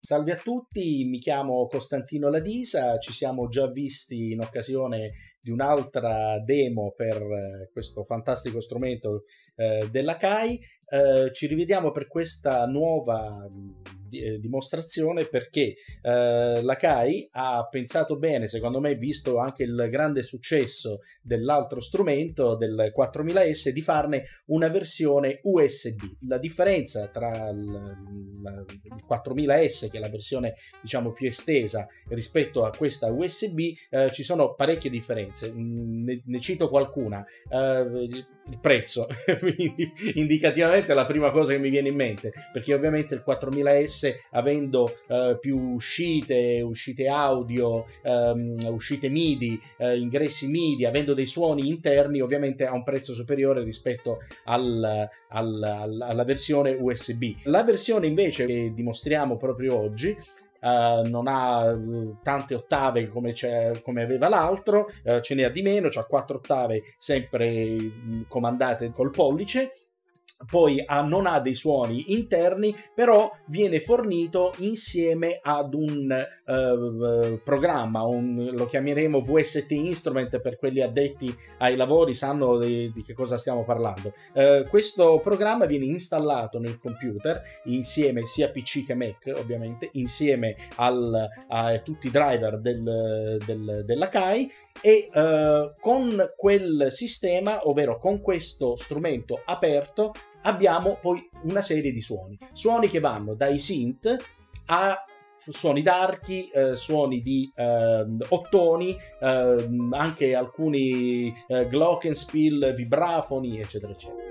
Salve a tutti, mi chiamo Costantino Ladisa, ci siamo già visti in occasione di un'altra demo per questo fantastico strumento della CAI. Ci rivediamo per questa nuova dimostrazione perché la CAI ha pensato bene, secondo me, visto anche il grande successo dell'altro strumento, del 4000S, di farne una versione USB. La differenza tra il 4000S, che è la versione diciamo più estesa, rispetto a questa USB, ci sono parecchie differenze. Ne cito qualcuna. Il prezzo indicativamente è la prima cosa che mi viene in mente, perché ovviamente il 4000S, avendo più uscite audio, uscite MIDI, ingressi MIDI, avendo dei suoni interni, ovviamente ha un prezzo superiore rispetto alla versione USB. La versione invece che dimostriamo proprio oggi non ha tante ottave come aveva l'altro, ce n'è di meno, c'ha 4 ottave sempre comandate col pollice. Poi non ha dei suoni interni, però viene fornito insieme ad un programma, lo chiameremo VST Instrument, per quelli addetti ai lavori sanno di che cosa stiamo parlando. Questo programma viene installato nel computer insieme, sia PC che Mac ovviamente, insieme a tutti i driver della CAI, e con quel sistema, ovvero con questo strumento aperto, abbiamo poi una serie di suoni che vanno dai synth a suoni d'archi, suoni di ottoni, anche alcuni glockenspiel, vibrafoni, eccetera eccetera.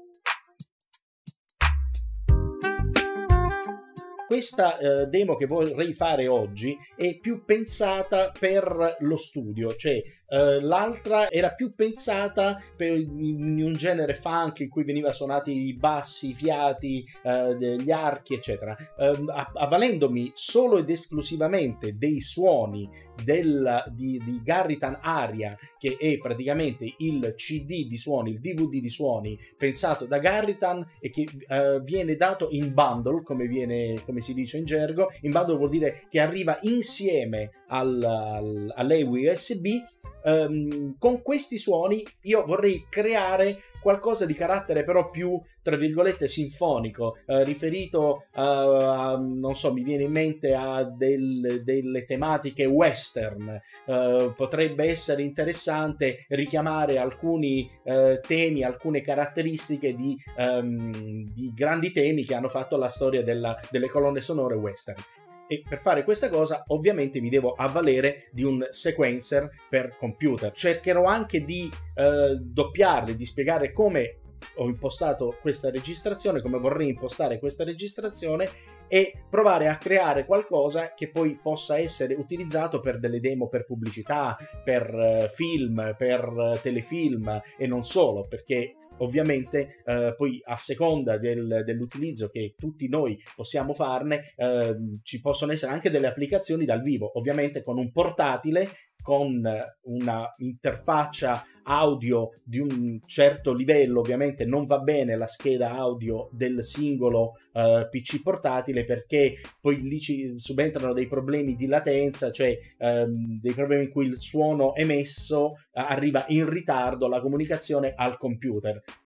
Questa demo che vorrei fare oggi è più pensata per lo studio, cioè l'altra era più pensata per in un genere funk in cui veniva suonati i bassi, i fiati, gli archi, eccetera. Avvalendomi solo ed esclusivamente dei suoni di Garritan Aria, che è praticamente il CD di suoni, il DVD di suoni pensato da Garritan e che viene dato in bundle, come si dice in gergo. In bundle vuol dire che arriva insieme all'USB. Con questi suoni io vorrei creare qualcosa di carattere però più, tra virgolette, sinfonico, riferito a, non so, mi viene in mente a delle tematiche western. Potrebbe essere interessante richiamare alcuni temi, alcune caratteristiche di grandi temi che hanno fatto la storia delle colonne sonore western. E per fare questa cosa ovviamente mi devo avvalere di un sequencer per computer. Cercherò anche di doppiarli, di spiegare come ho impostato questa registrazione, come vorrei impostare questa registrazione, e provare a creare qualcosa che poi possa essere utilizzato per delle demo, per pubblicità, per film, per telefilm e non solo, perché ovviamente poi a seconda dell'utilizzo che tutti noi possiamo farne, ci possono essere anche delle applicazioni dal vivo, ovviamente con un portatile, con una interfaccia audio di un certo livello. Ovviamente non va bene la scheda audio del singolo PC portatile, perché poi lì ci subentrano dei problemi di latenza, cioè dei problemi in cui il suono emesso arriva in ritardo alla comunicazione al computer.